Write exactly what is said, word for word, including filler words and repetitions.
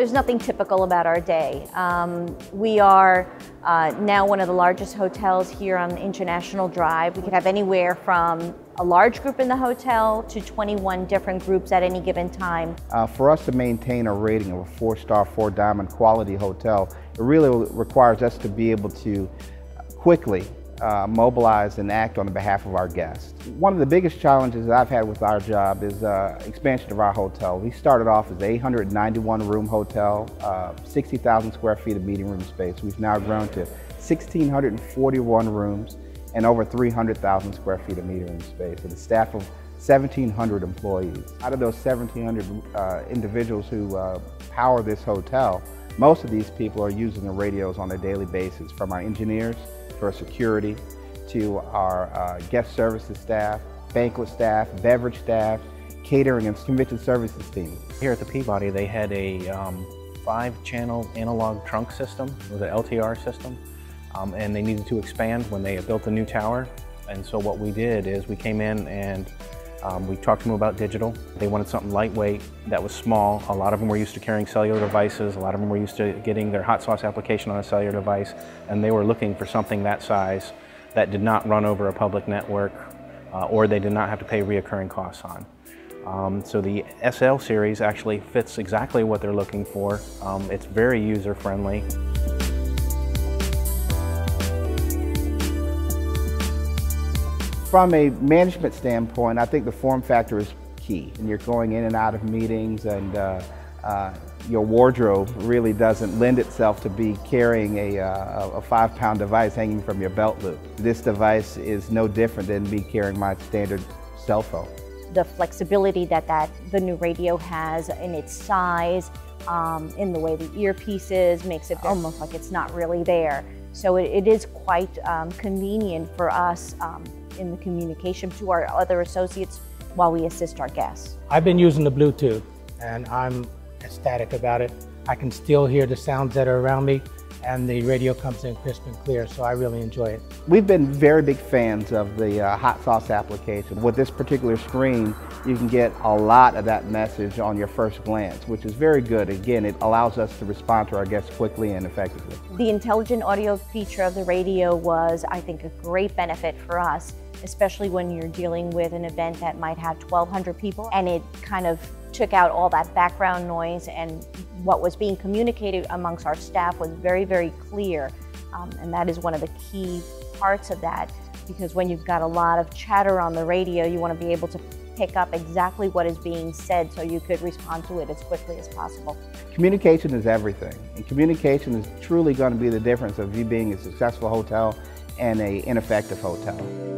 there's nothing typical about our day. Um, we are uh, now one of the largest hotels here on International Drive. We could have anywhere from a large group in the hotel to twenty-one different groups at any given time. Uh, for us to maintain a rating of a four-star, four-diamond quality hotel, it really requires us to be able to quickly uh, mobilize and act on the behalf of our guests. One of the biggest challenges that I've had with our job is uh, expansion of our hotel. We started off as an eight hundred ninety-one room hotel, uh, sixty thousand square feet of meeting room space. We've now grown to one thousand six hundred forty-one rooms and over three hundred thousand square feet of meeting room space, with a staff of seventeen hundred employees. Out of those seventeen hundred uh, individuals who uh, power this hotel, most of these people are using the radios on a daily basis, from our engineers to our security to our uh, guest services staff, banquet staff, beverage staff, catering and convention services team. Here at the Peabody, they had a um, five-channel analog trunk system. It was an L T R system. Um, and they needed to expand when they built a new tower. And so what we did is we came in and um, we talked to them about digital. They wanted something lightweight that was small. A lot of them were used to carrying cellular devices. A lot of them were used to getting their hot sauce application on a cellular device. And they were looking for something that size that did not run over a public network uh, or they did not have to pay reoccurring costs on. Um, so the S L series actually fits exactly what they're looking for. Um, it's very user-friendly. From a management standpoint, I think the form factor is key. And you're going in and out of meetings, and uh, uh, your wardrobe really doesn't lend itself to be carrying a, uh, a five pound device hanging from your belt loop. This device is no different than me carrying my standard cell phone. The flexibility that, that the new radio has in its size, um, in the way the earpiece is, makes it almost like it's not really there. So it, it is quite um, convenient for us um, in the communication to our other associates while we assist our guests. I've been using the Bluetooth and I'm ecstatic about it. I can still hear the sounds that are around me, and the radio comes in crisp and clear, so I really enjoy it. We've been very big fans of the uh, hot sauce application. With this particular screen, you can get a lot of that message on your first glance, which is very good. Again, it allows us to respond to our guests quickly and effectively. The intelligent audio feature of the radio was, I think, a great benefit for us, especially when you're dealing with an event that might have twelve hundred people, and it kind of took out all that background noise, and what was being communicated amongst our staff was very, very clear. Um, and that is one of the key parts of that, because when you've got a lot of chatter on the radio, you want to be able to pick up exactly what is being said so you could respond to it as quickly as possible. Communication is everything, and communication is truly going to be the difference of you being a successful hotel and an ineffective hotel.